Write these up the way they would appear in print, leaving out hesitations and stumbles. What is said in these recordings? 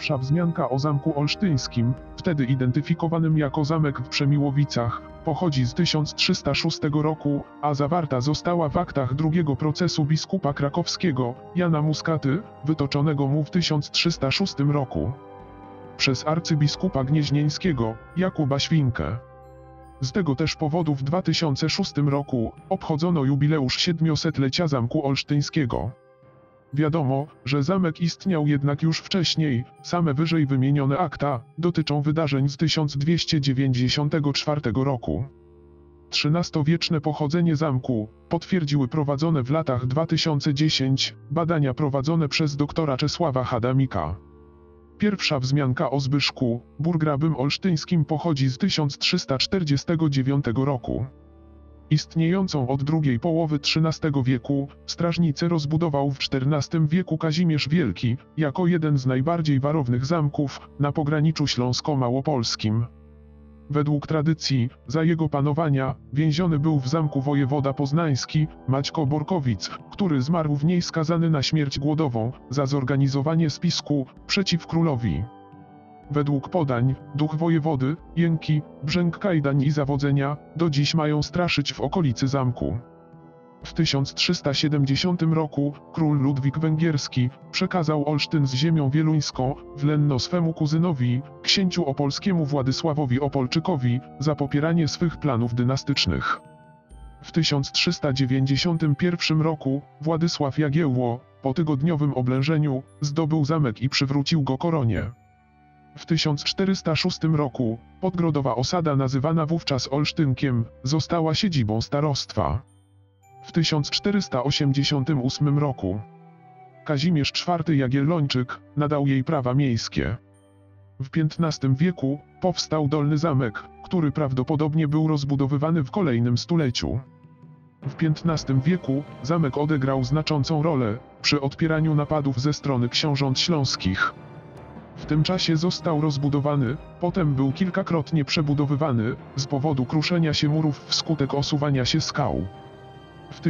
Pierwsza wzmianka o zamku olsztyńskim, wtedy identyfikowanym jako zamek w Przemiłowicach, pochodzi z 1306 roku, a zawarta została w aktach drugiego procesu biskupa krakowskiego, Jana Muskaty, wytoczonego mu w 1306 roku przez arcybiskupa gnieźnieńskiego, Jakuba Świnkę. Z tego też powodu w 2006 roku obchodzono jubileusz 700-lecia zamku olsztyńskiego. Wiadomo, że zamek istniał jednak już wcześniej, same wyżej wymienione akta dotyczą wydarzeń z 1294 roku. XIII-wieczne pochodzenie zamku potwierdziły prowadzone w latach 2010 badania prowadzone przez doktora Czesława Hadamika. Pierwsza wzmianka o Zbyszku, burgrabym olsztyńskim pochodzi z 1349 roku. Istniejącą od drugiej połowy XIII wieku, strażnicę rozbudował w XIV wieku Kazimierz Wielki, jako jeden z najbardziej warownych zamków na pograniczu śląsko-małopolskim. Według tradycji, za jego panowania, więziony był w zamku wojewoda poznański, Maćko Borkowic, który zmarł w niej skazany na śmierć głodową, za zorganizowanie spisku przeciw królowi. Według podań, duch wojewody, jęki, brzęk kajdań i zawodzenia, do dziś mają straszyć w okolicy zamku. W 1370 roku, król Ludwik Węgierski przekazał Olsztyn z ziemią wieluńską w lenno swemu kuzynowi, księciu opolskiemu Władysławowi Opolczykowi, za popieranie swych planów dynastycznych. W 1391 roku, Władysław Jagiełło, po tygodniowym oblężeniu, zdobył zamek i przywrócił go koronie. W 1406 roku, podgrodowa osada nazywana wówczas Olsztynkiem, została siedzibą starostwa. W 1488 roku Kazimierz IV Jagiellończyk nadał jej prawa miejskie. W XV wieku powstał Dolny Zamek, który prawdopodobnie był rozbudowywany w kolejnym stuleciu. W XV wieku zamek odegrał znaczącą rolę przy odpieraniu napadów ze strony książąt śląskich. W tym czasie został rozbudowany, potem był kilkakrotnie przebudowywany z powodu kruszenia się murów wskutek osuwania się skał. W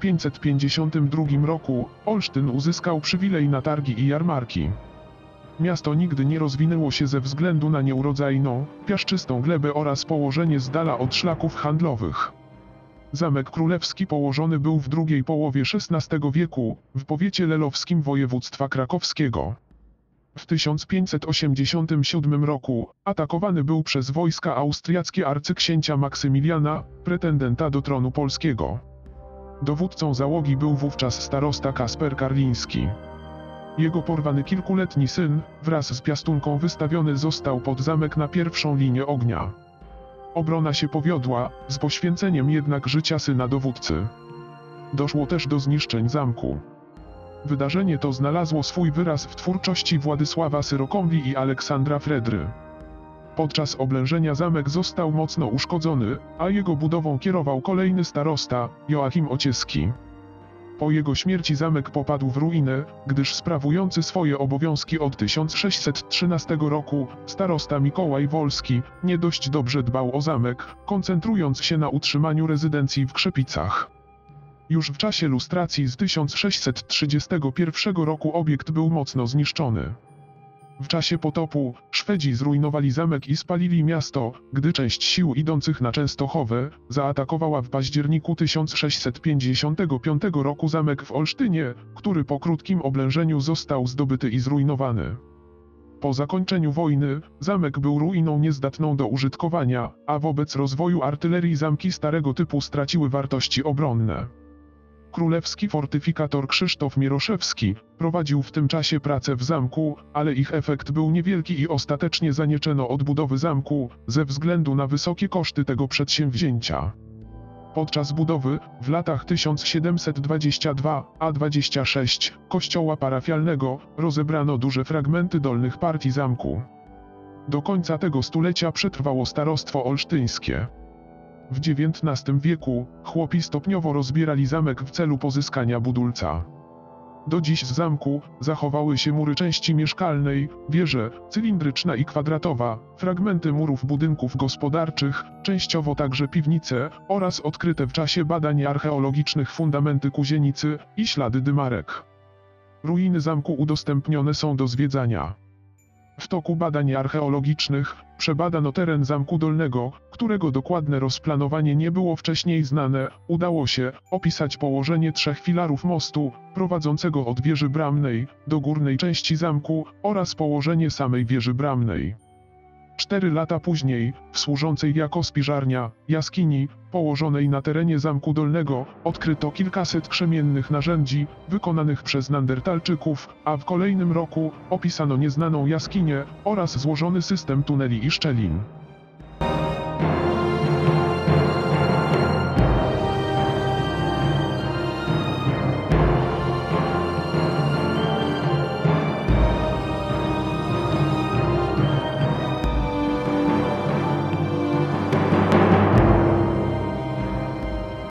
1552 roku Olsztyn uzyskał przywilej na targi i jarmarki. Miasto nigdy nie rozwinęło się ze względu na nieurodzajną, piaszczystą glebę oraz położenie z dala od szlaków handlowych. Zamek królewski położony był w drugiej połowie XVI wieku, w powiecie lelowskim województwa krakowskiego. W 1587 roku atakowany był przez wojska austriackie arcyksięcia Maksymiliana, pretendenta do tronu polskiego. Dowódcą załogi był wówczas starosta Kasper Karliński. Jego porwany kilkuletni syn, wraz z piastunką wystawiony został pod zamek na pierwszą linię ognia. Obrona się powiodła, z poświęceniem jednak życia syna dowódcy. Doszło też do zniszczeń zamku. Wydarzenie to znalazło swój wyraz w twórczości Władysława Syrokombi i Aleksandra Fredry. Podczas oblężenia zamek został mocno uszkodzony, a jego budową kierował kolejny starosta, Joachim Ocieski. Po jego śmierci zamek popadł w ruinę, gdyż sprawujący swoje obowiązki od 1613 roku, starosta Mikołaj Wolski, nie dość dobrze dbał o zamek, koncentrując się na utrzymaniu rezydencji w Krzepicach. Już w czasie lustracji z 1631 roku obiekt był mocno zniszczony. W czasie potopu Szwedzi zrujnowali zamek i spalili miasto, gdy część sił idących na Częstochowę zaatakowała w październiku 1655 roku zamek w Olsztynie, który po krótkim oblężeniu został zdobyty i zrujnowany. Po zakończeniu wojny, zamek był ruiną niezdatną do użytkowania, a wobec rozwoju artylerii zamki starego typu straciły wartości obronne. Królewski fortyfikator Krzysztof Mieroszewski prowadził w tym czasie prace w zamku, ale ich efekt był niewielki i ostatecznie zanieczono odbudowy zamku, ze względu na wysokie koszty tego przedsięwzięcia. Podczas budowy, w latach 1722–26, kościoła parafialnego, rozebrano duże fragmenty dolnych partii zamku. Do końca tego stulecia przetrwało starostwo olsztyńskie. W XIX wieku chłopi stopniowo rozbierali zamek w celu pozyskania budulca. Do dziś z zamku zachowały się mury części mieszkalnej, wieże, cylindryczna i kwadratowa, fragmenty murów budynków gospodarczych, częściowo także piwnice oraz odkryte w czasie badań archeologicznych fundamenty kuzienicy i ślady dymarek. Ruiny zamku udostępnione są do zwiedzania. W toku badań archeologicznych przebadano teren Zamku Dolnego, którego dokładne rozplanowanie nie było wcześniej znane. Udało się opisać położenie 3 filarów mostu, prowadzącego od wieży bramnej do górnej części zamku, oraz położenie samej wieży bramnej. 4 lata później, w służącej jako spiżarnia jaskini, położonej na terenie Zamku Dolnego, odkryto kilkaset krzemiennych narzędzi, wykonanych przez Neandertalczyków, a w kolejnym roku opisano nieznaną jaskinię oraz złożony system tuneli i szczelin.